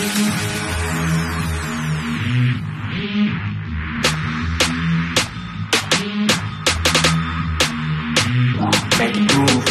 Make it move.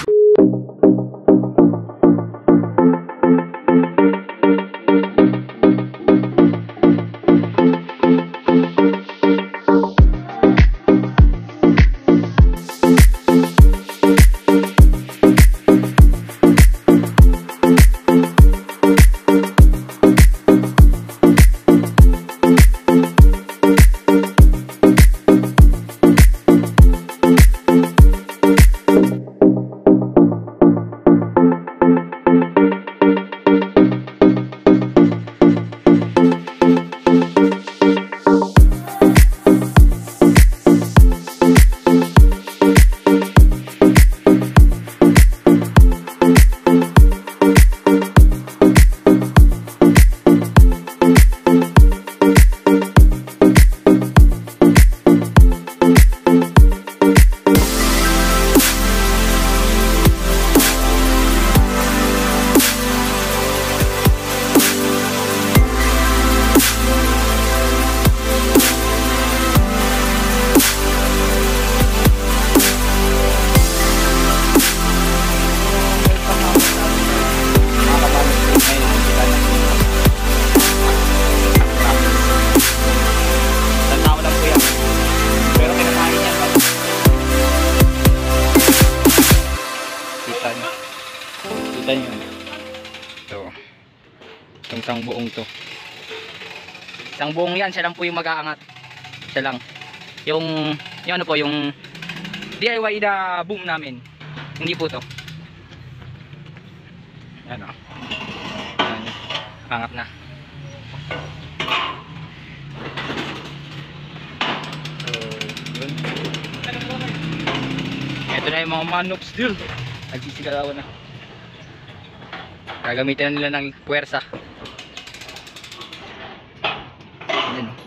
Kita nyo ito, itong buong to, isang buong yan, siya lang po yung mag-aangat, siya lang yung ano po, yung DIY na boom namin, hindi po to, ano, angat na. So yun, ito na yung mga manok still nagsisigalawan na. Gagamitin na nila ng puwersa. Ayan o.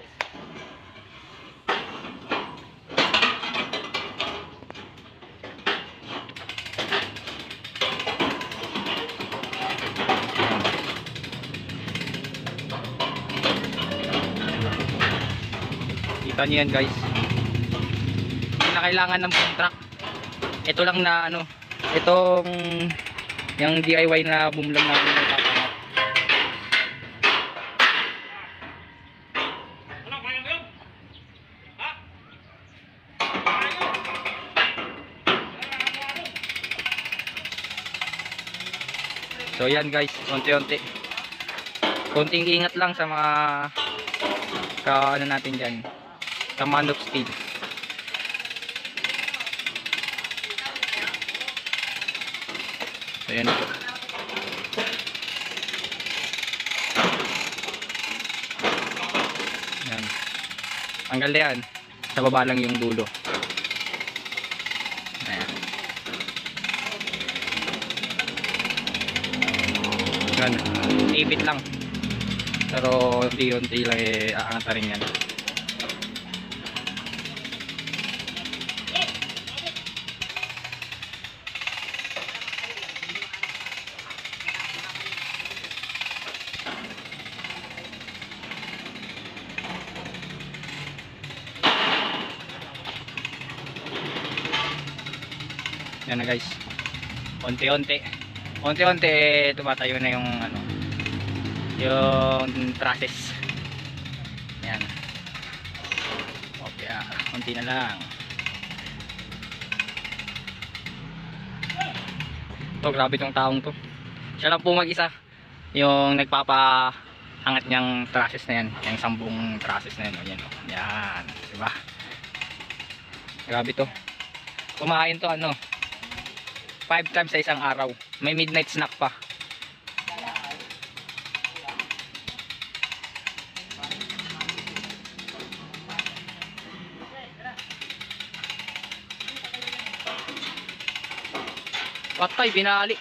Kita nyo yan guys. Hindi na kailangan ng boom truck. Ito lang na ano, itong yung DIY na boom lang natin natatangat. So yan guys, konti-unti, konting ingat lang sa mga ano natin dyan, sa manok steel. So yan ito. Yan. Tanggal na yan. Sa baba lang yung dulo. Ayan. Yan. Ipit lang. Pero unti-unti lang aangat rin yan. Yan na guys, unti-unti tumatayo na yung ano, yung trusses. Yan, okay, unti na lang. To, grabe tong taong to, siya lang po mag-isa yung nagpapaangat niyang trusses na yan, yung 10 trusses na yan. Yan, yan, diba? Grabe to, kumain to ano 5 times sa isang araw. May midnight snack pa. Patay, binali.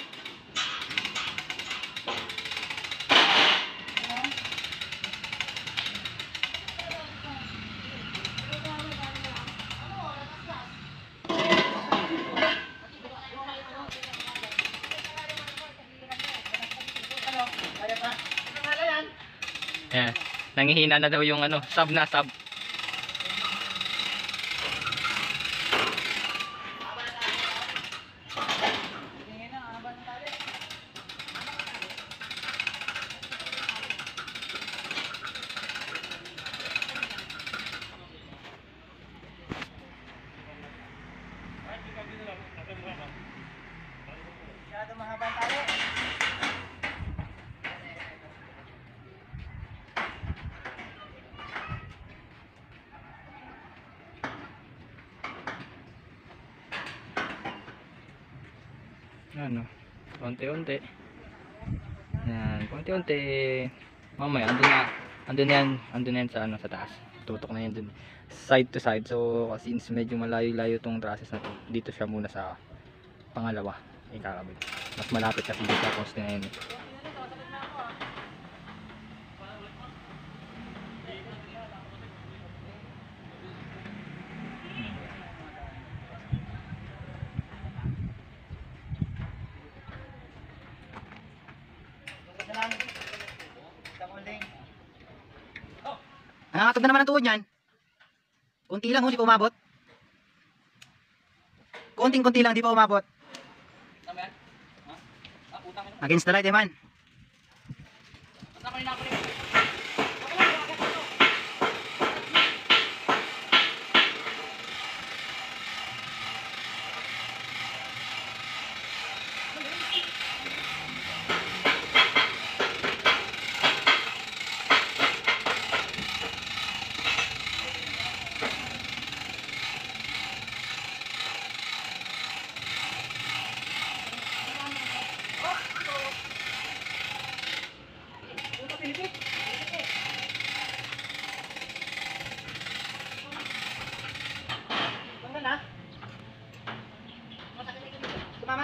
Ayan. Nangihina na daw yung ano, sub na sub. Masyado mahaba ang tali. Ano, konti-unti. Yan, konti-unti. Mamaya, andun na yan sa ano, sa taas. Tutok na yan dun. Side to side. So, since medyo malayo-layo tong trusses na to, dito siya muna sa pangalawa. Ikakabit. Mas malapit kasi dito sa poste na yun. Nakakatog na naman ang tuhod niyan. Kunti lang, oh, di pa umabot. Konting-kunti lang, di pa umabot. Against the light, eh, man. Mama.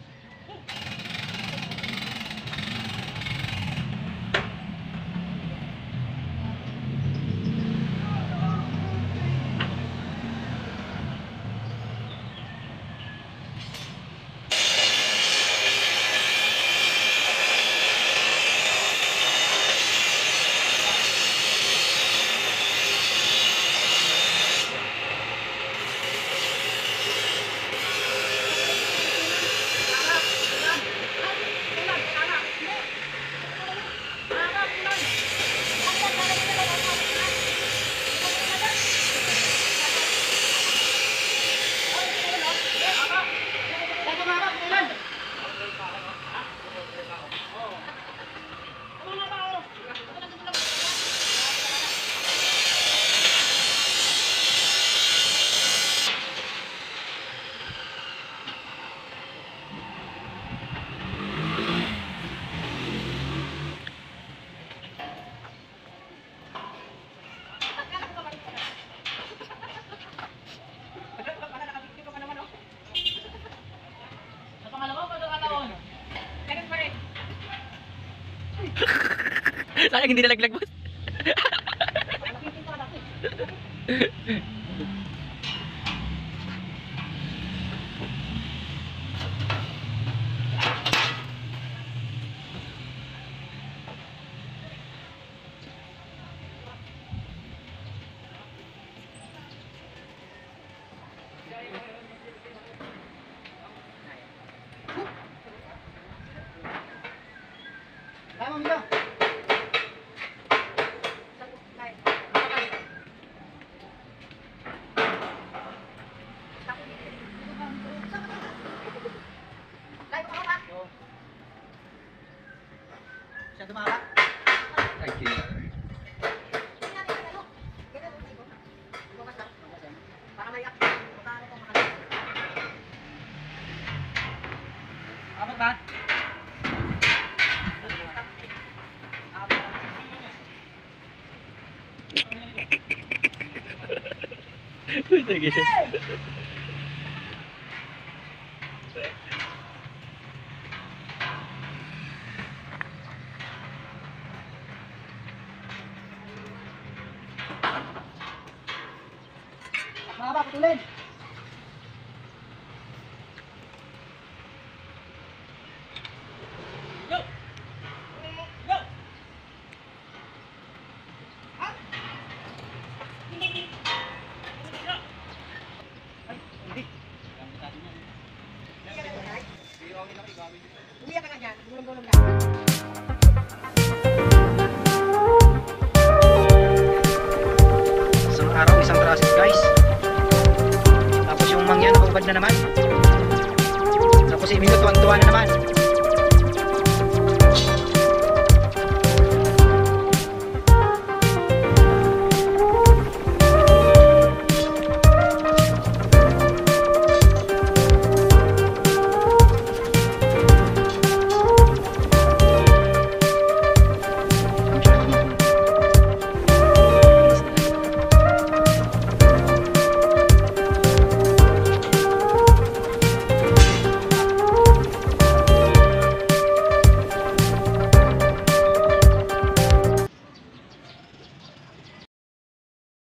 Sayang hindi nalaglag, boss. Tama mo dito. Siya dumaba. Okay. Abot ba? Sige siya. Mahaba, putulin. na naman.